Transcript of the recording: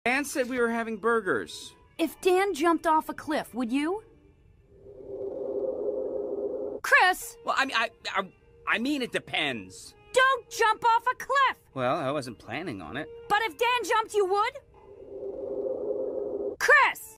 Dan said we were having burgers. If Dan jumped off a cliff, would you? Chris! Well, I mean it depends. Don't jump off a cliff! Well, I wasn't planning on it. But if Dan jumped, you would? Chris!